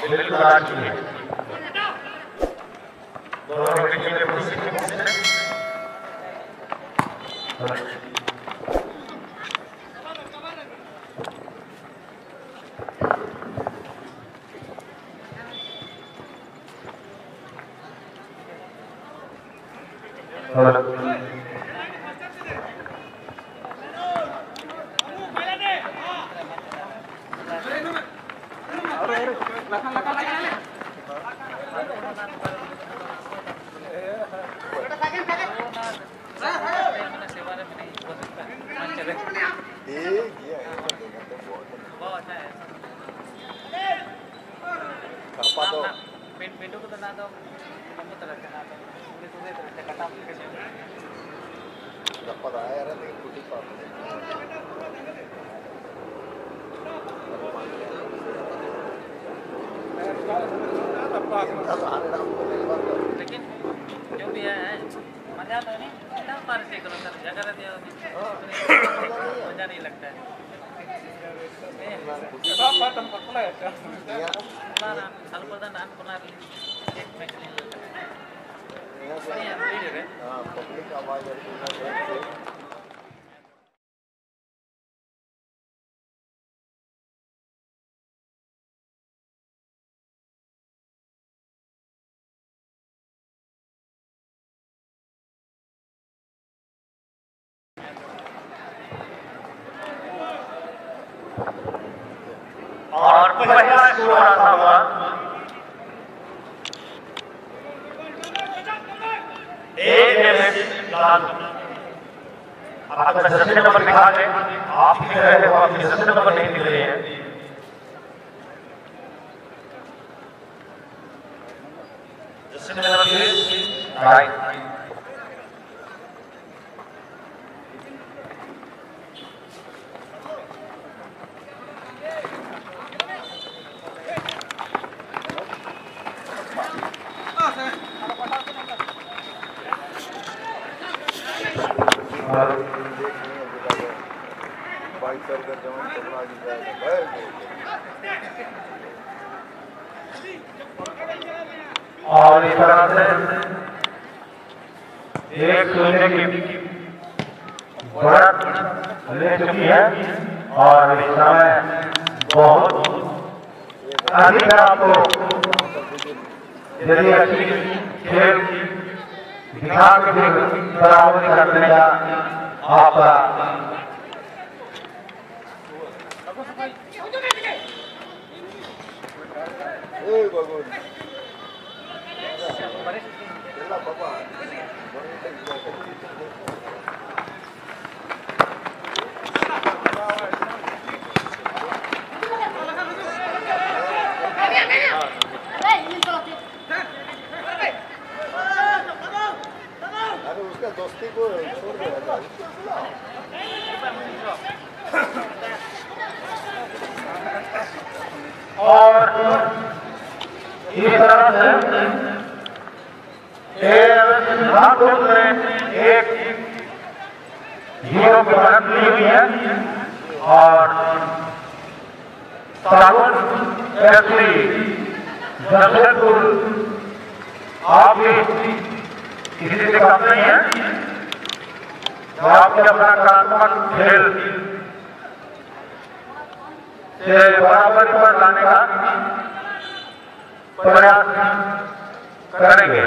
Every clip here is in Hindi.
बिल्कुल अच्छी है। दोनों की टीमें खुशी खुशी हैं। pintu ko na daw kamu talaga na daw tuloy talaga katapos kasi dapat air ada yang putih pak लेकिन जो भी है मजा तो नहीं क्या पार से करो सर जगह रहती है मजा नहीं लगता है पब्लिक आवाज और पहला स्कोर आता हुआ आपका जर्सी नंबर दिखा दें। आप लिख रहे हो आपकी जर्सी नंबर नहीं दिख रही है। Jersey number is 9। बाइक कर जवान चलना भी जाएगा और इस तरह से 1-0 की बढ़त ले चुकी है और इस समय बहुत अधिक आपको यदि अच्छी खेल दिखा के बराबरी करने का आपका उसका दोस्ती को छोड़ देगा और इस तरह से नागपुर ने 1-0 की बढ़त ली हुई है और सावन एफसी जमशेदपुर आप भी किसी से कम नहीं है जो आपके अपना कलात्मक खेल से बराबरी पर लाने का प्रयास करेंगे।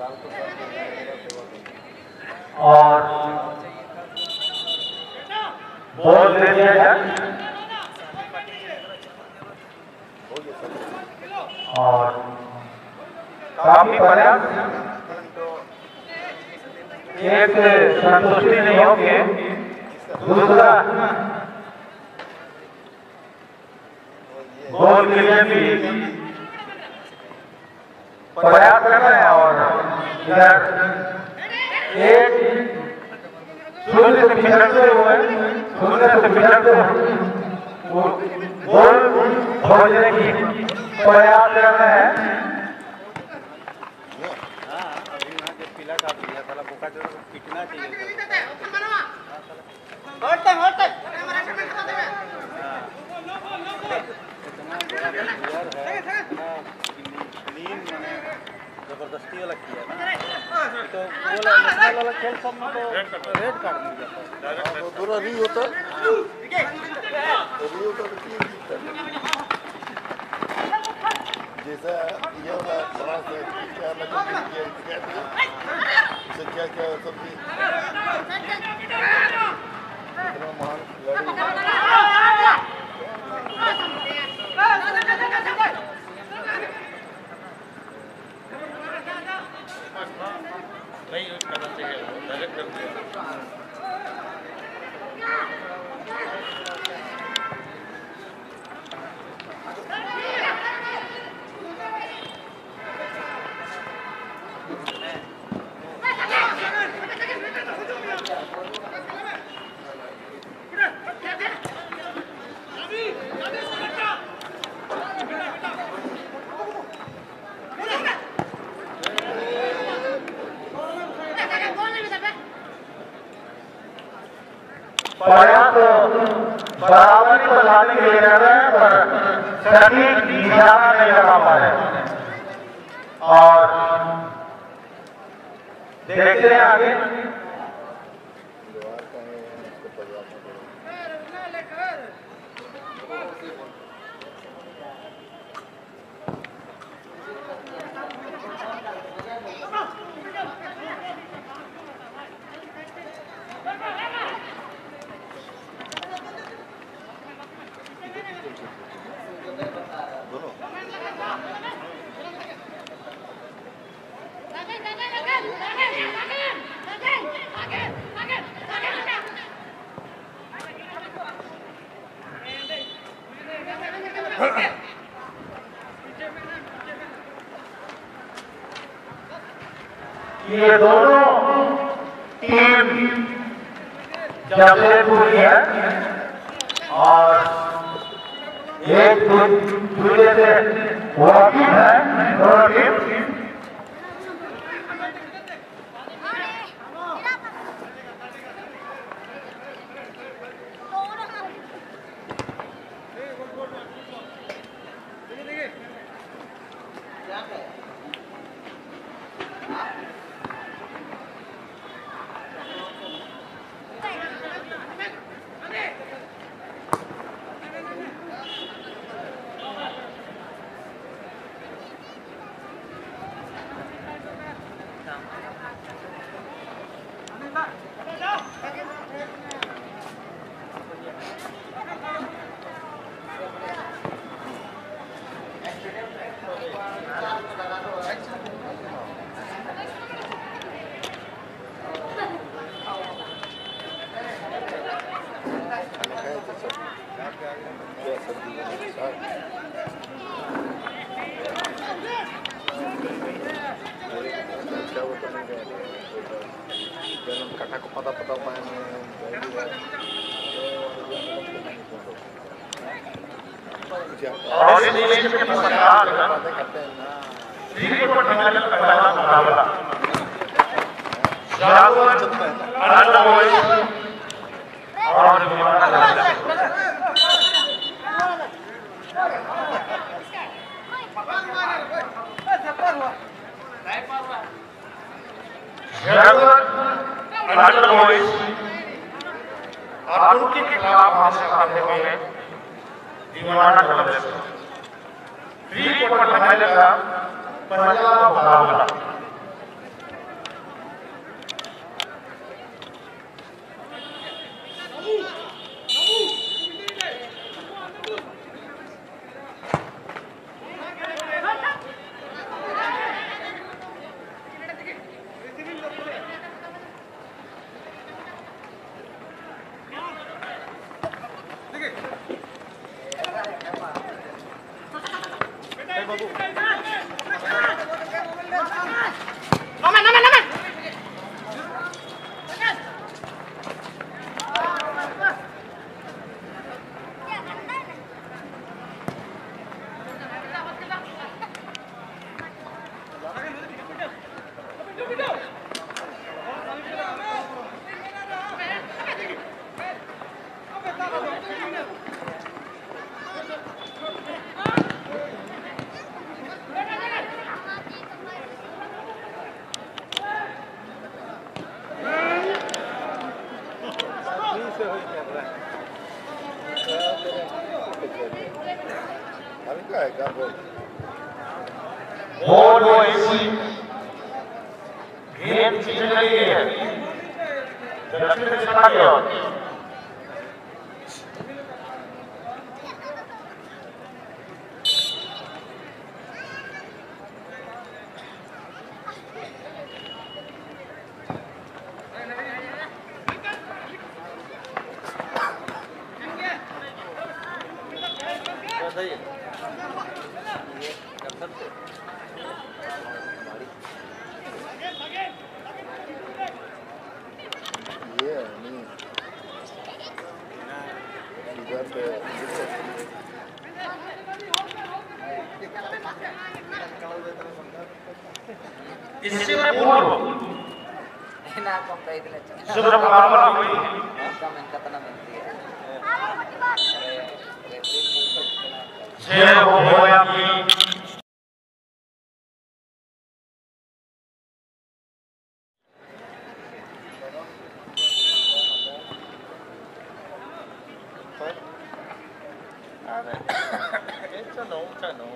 और बॉल दे दिया जाए और काफी पर्याप्त एक संतुष्टि नहीं होगी। दूसरा गोल के लिए भी प्रयास कर रहे हैं और इधर एक शून्य से पिछड़ते हुए गोल खोजने की प्रयास कर रहे हैं। पीला काट दिया साला बोका जो कितना चाहिए जबरदस्ती वाला किया तो नेशनल वाला खेल सब में तो रेड कार्ड मिल जाता है। पूरा री होता जैसा ये वाला थोड़ा सा क्या मतलब क्या क्या सब इतना महान नहीं यूज करना चाहिए, डायरेक्ट कर दिया। प्रयास बराबरी पर लाने के लिए कर रहे हैं पर सटीक निशाना नहीं लगा पा रहे और देखते हैं आगे। ये दोनों टीम जमशेदपुर की है और एक दूसरे से वाकिफ है दोनों टीम। कटा को पता पता पाए और इस के पश्चात श्रीकोट मंडल का पहला मुकाबला जागोर अनमोल और विमाना जागोर अनमोल और उनके खिलाफ हासिल करते हुए दीवाना कलम श्रीकोट मंडल का पहला मुकाबला बोर्ड वॉइस गेम जीतने के लिए दक्षिण दिशा की ओर इससे पूर्व शुभकामना हुई जय हो आपकी चलो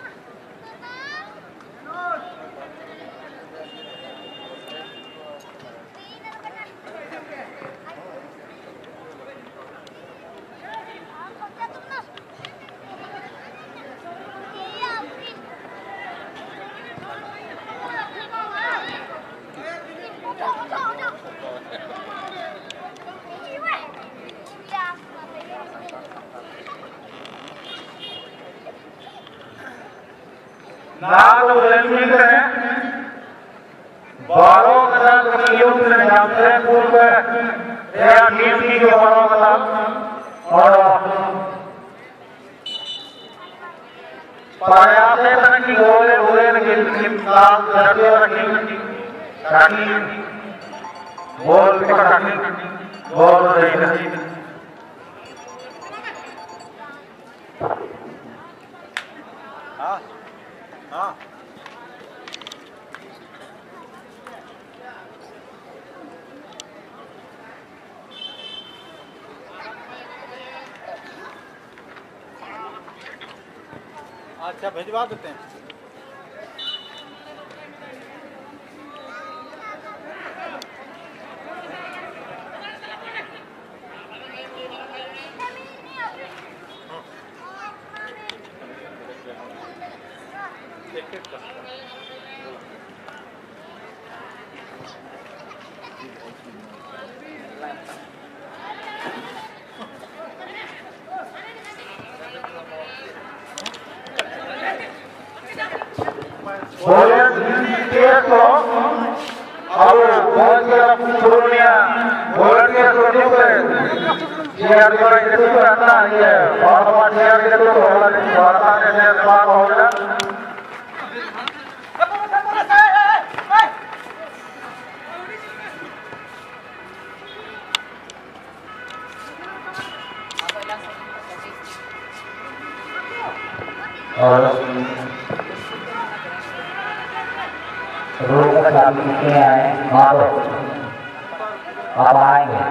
नाग उल्लंघित है बारों का प्रतियों से जानते हैं पूर्व या टीम की जो बारों का और प्रयास है कि गोले हुए लेकिन नाग जरूर रखी ताकि गोल पकड़ने गोल नहीं हाँ अच्छा भिजवा देते हैं। और रोड का चाबी कितने आए मारो अब आएंगे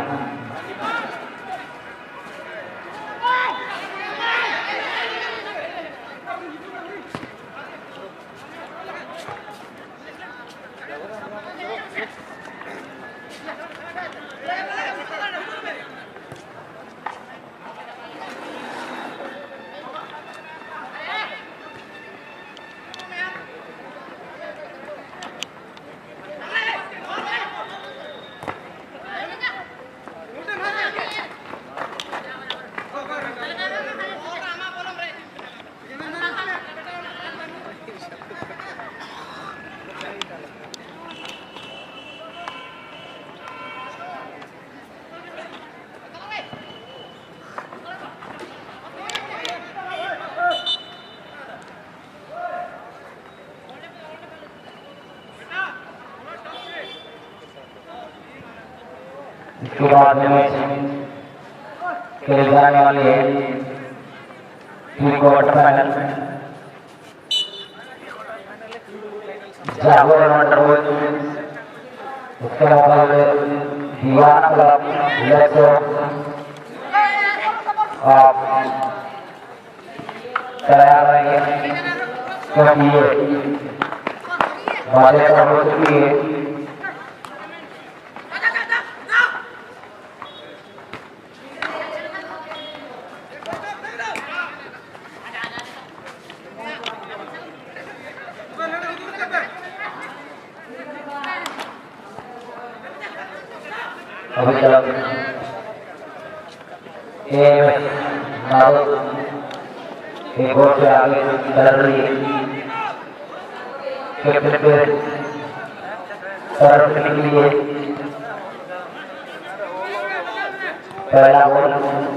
के बाद में खेले जाने वाली है क्वार्टर फाइनल जागोर अंडर उसके मुकाबले दीवाना क्लब लेक्सो तैयार रहेंगे क्योंकि ये मजे का हो चुकी है। अभी तक एक और से आगे चल रही है कैप्टन पे तरफ से निकली है पहला बॉल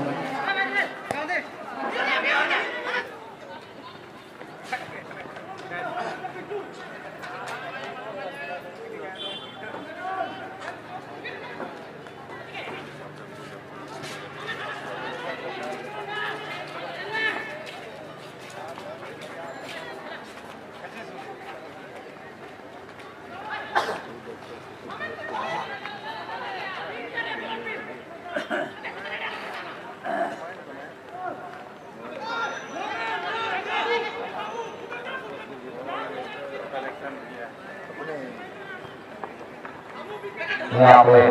यहाँ पे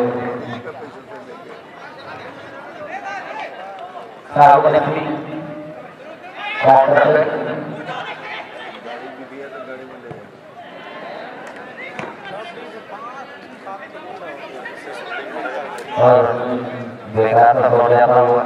साहब लक्ष्मी और देखा तो हो जाता हुआ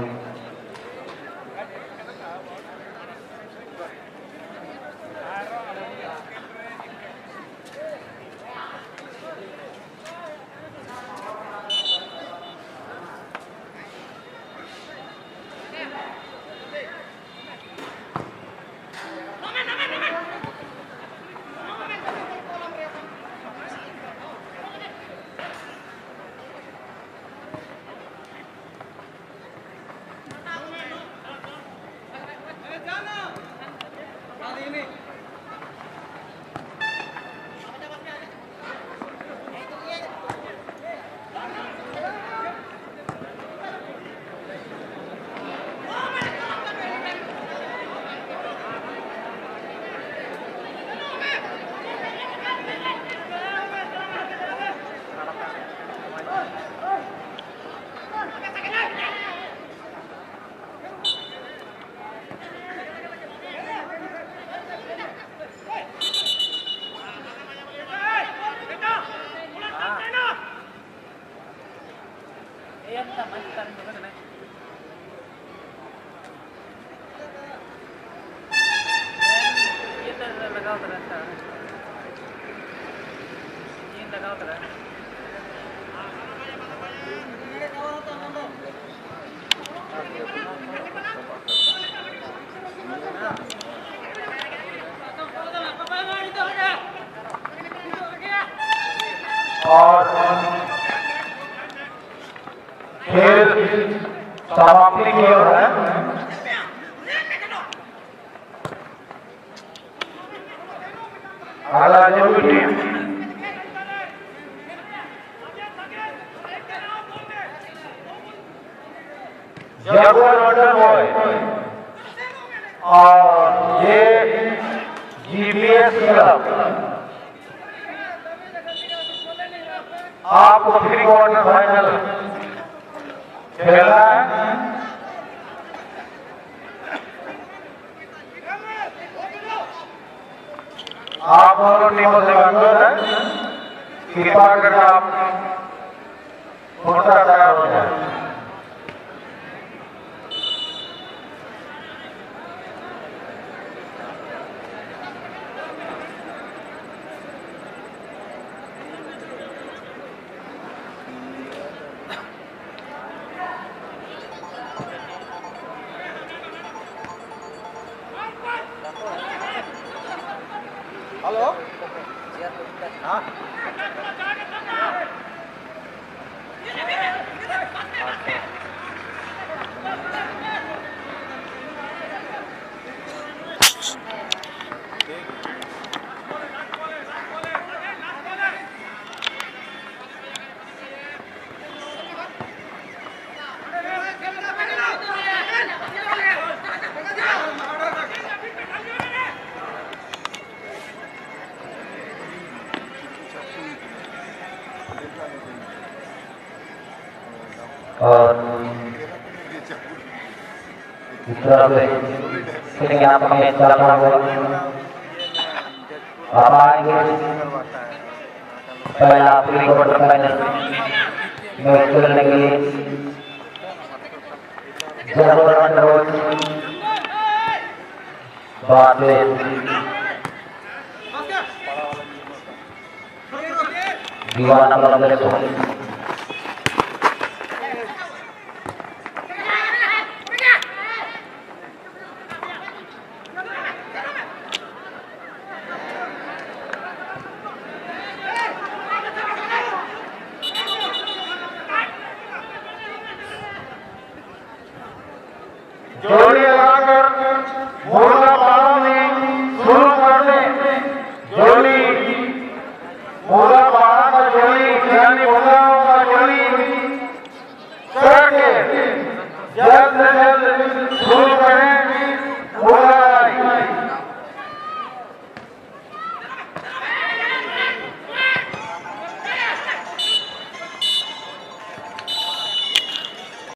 और खेल समाप्ति की ओर है। अगला जो टीम जागोर अंडर बॉय और ये जीपीएस क्लब आपको प्री क्वार्टर फाइनल खेलना है। आप दोनों टीमों से अनुरोध है कृपा कर आप पूर्णतः तैयार हो जाए। हेलो हाँ और इस तरह से खेलेंगे यहाँ पर मैच चला हुआ आप आएंगे पहला प्री क्वार्टर फाइनल मैच खेलने के लिए जयपुर रोज बाद में दीवाना बंगले को जोड़ी लगाकर मुर्गा पालनी शुरू कर दें। जोड़ी मुर्गा पाला का जोड़ी यानी मुर्गाओं का जोड़ी करके जल्द